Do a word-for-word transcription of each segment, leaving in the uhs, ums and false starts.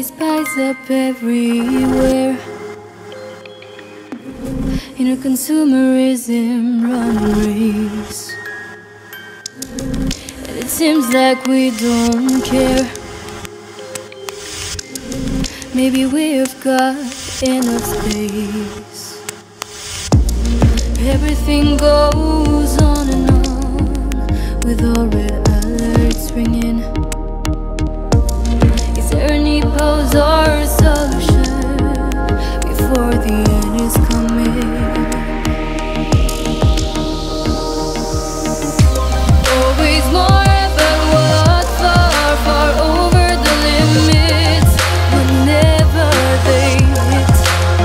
spies up everywhere. In a consumerism run race, and it seems like we don't care. Maybe we've got enough space. Everything goes on and on with all red alerts ringing. Is there any pause or solution before the end is coming? Always more, but what far, far over the limits whenever they hit.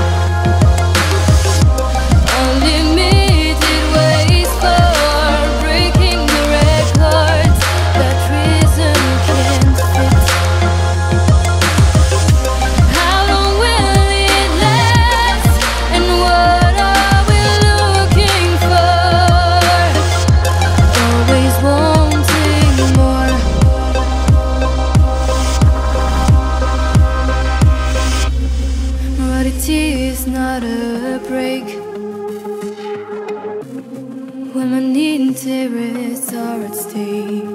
Unlimited ways for breaking the records that reason can't fit. How long will it last, and what are we looking for? Always wanting more. Morality is not a break when my need and interests are at stake.